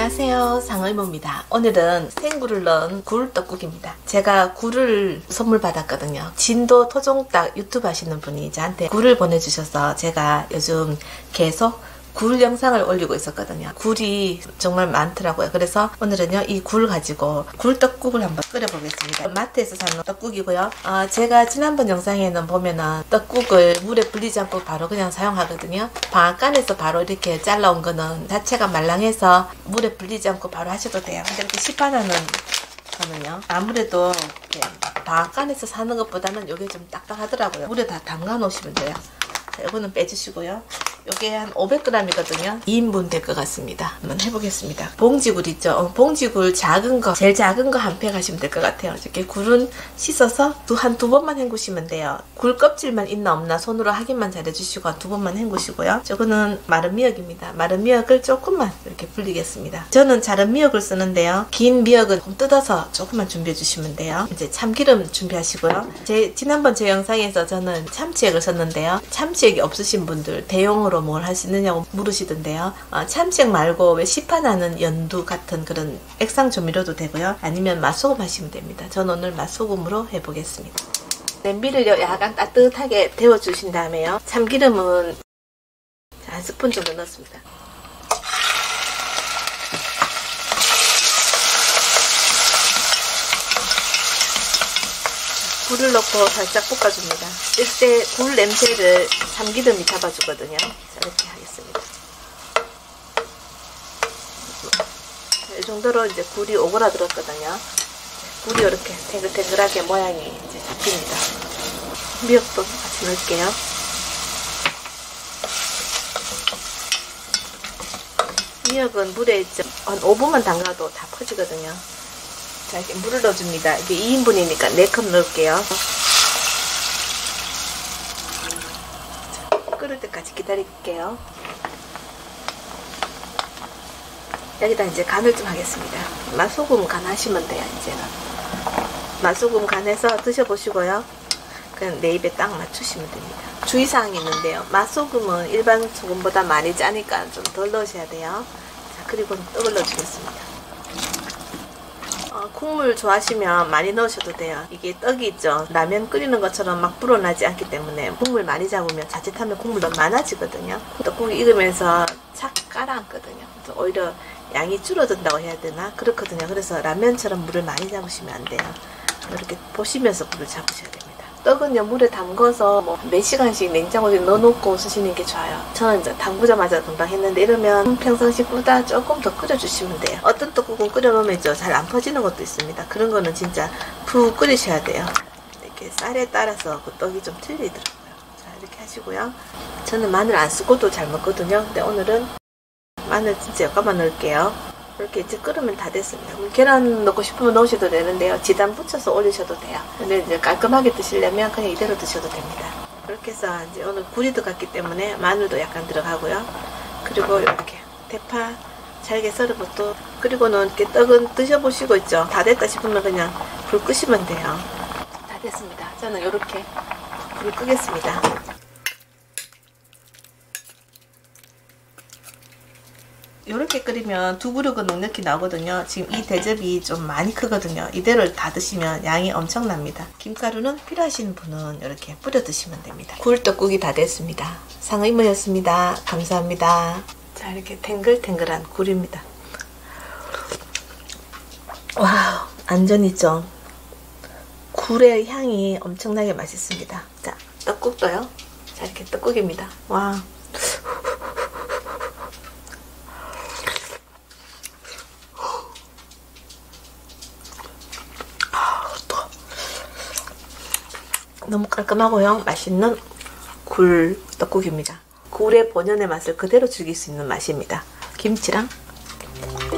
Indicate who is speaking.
Speaker 1: 안녕하세요, 상의모입니다. 오늘은 생굴을 넣은 굴떡국입니다. 제가 굴을 선물 받았거든요. 진도 토종닭 유튜브 하시는 분이 저한테 굴을 보내주셔서 제가 요즘 계속 굴 영상을 올리고 있었거든요. 굴이 정말 많더라고요. 그래서 오늘은요, 이 굴 가지고 굴떡국을 한번 끓여보겠습니다. 마트에서 사는 떡국이고요. 제가 지난번 영상에는 보면은 떡국을 물에 불리지 않고 바로 그냥 사용하거든요. 방앗간에서 바로 이렇게 잘라온 거는 자체가 말랑해서 물에 불리지 않고 바로 하셔도 돼요. 근데 이렇게 시판하는 거는요, 아무래도 이렇게 방앗간에서 사는 것보다는 이게 좀 딱딱하더라고요. 물에 다 담가 놓으시면 돼요. 자, 이거는 빼주시고요. 요게 한 500g이거든요. 2인분 될 것 같습니다. 한번 해보겠습니다. 봉지굴 있죠? 봉지굴 작은 거, 제일 작은 거 한 팩 하시면 될 것 같아요. 이렇게 굴은 씻어서 한 두 번만 헹구시면 돼요. 굴 껍질만 있나 없나 손으로 확인만 잘 해주시고 한 두 번만 헹구시고요. 저거는 마른 미역입니다. 마른 미역을 조금만 이렇게 불리겠습니다. 저는 자른 미역을 쓰는데요. 긴 미역은 좀 뜯어서 조금만 준비해 주시면 돼요. 이제 참기름 준비하시고요. 지난번 제 영상에서 저는 참치액을 썼는데요. 참치액이 없으신 분들 대용으로 뭘 할 수 있느냐고 물으시던데요. 참치액 말고 왜 시판하는 연두 같은 그런 액상 조미료도 되고요. 아니면 맛소금 하시면 됩니다. 저는 오늘 맛소금으로 해보겠습니다. 냄비를 약간 따뜻하게 데워주신 다음에요. 참기름은 한 스푼 정도 넣습니다. 굴을 넣고 살짝 볶아줍니다. 이때 굴 냄새를 참기름이 잡아주거든요. 자, 이렇게 하겠습니다. 자, 이 정도로 이제 굴이 오그라들었거든요. 굴이 이렇게 탱글탱글하게 모양이 이제 잡힙니다. 미역도 같이 넣을게요. 미역은 물에 있죠. 한 5분만 담가도 다 퍼지거든요. 자, 이렇게 물을 넣어줍니다. 이게 2인분이니까 4컵 넣을게요. 자, 끓을 때까지 기다릴게요. 여기다 이제 간을 좀 하겠습니다. 맛소금 간 하시면 돼요, 이제는. 맛소금 간해서 드셔보시고요. 그냥 내 입에 딱 맞추시면 됩니다. 주의사항이 있는데요. 맛소금은 일반 소금보다 많이 짜니까 좀 덜 넣으셔야 돼요. 자, 그리고 떡을 넣어주겠습니다. 국물 좋아하시면 많이 넣으셔도 돼요. 이게 떡이 있죠. 라면 끓이는 것처럼 막 불어나지 않기 때문에 국물 많이 잡으면 자칫하면 국물 너무 많아지거든요. 떡국이 익으면서 착 가라앉거든요. 그래서 오히려 양이 줄어든다고 해야 되나? 그렇거든요. 그래서 라면처럼 물을 많이 잡으시면 안 돼요. 이렇게 보시면서 물을 잡으셔야 됩니다. 떡은요, 물에 담궈서 몇 시간씩 냉장고에 넣어놓고 쓰시는 게 좋아요. 저는 이제 담그자마자 금방 했는데, 이러면 평상시보다 조금 더 끓여주시면 돼요. 어떤 떡국은 끓여놓으면 잘 안 퍼지는 것도 있습니다. 그런 거는 진짜 푹 끓이셔야 돼요. 이렇게 쌀에 따라서 그 떡이 좀 틀리더라고요. 자, 이렇게 하시고요. 저는 마늘 안 쓰고도 잘 먹거든요. 근데 오늘은 마늘 진짜 약간만 넣을게요. 이렇게 이제 끓으면 다 됐습니다. 계란 넣고 싶으면 넣으셔도 되는데요. 지단 붙여서 올리셔도 돼요. 근데 이제 깔끔하게 드시려면 그냥 이대로 드셔도 됩니다. 이렇게 해서 이제 오늘 굴이 들어갔기 때문에 마늘도 약간 들어가고요. 그리고 이렇게 대파 잘게 썰은 것도, 그리고는 이렇게 떡은 드셔보시고 있죠. 다 됐다 싶으면 그냥 불 끄시면 돼요. 다 됐습니다. 저는 이렇게 불을 끄겠습니다. 이렇게 끓이면 두 그릇은 넉넉히 나오거든요. 지금 이 대접이 좀 많이 크거든요. 이대로 다 드시면 양이 엄청납니다. 김가루는 필요하신 분은 이렇게 뿌려 드시면 됩니다. 굴떡국이 다 됐습니다. 상의모였습니다. 감사합니다. 자, 이렇게 탱글탱글한 굴입니다. 와우, 안전이죠. 굴의 향이 엄청나게 맛있습니다. 자, 떡국도요. 자, 이렇게 떡국입니다. 와. 너무 깔끔하고요. 맛있는 굴 떡국입니다. 굴의 본연의 맛을 그대로 즐길 수 있는 맛입니다. 김치랑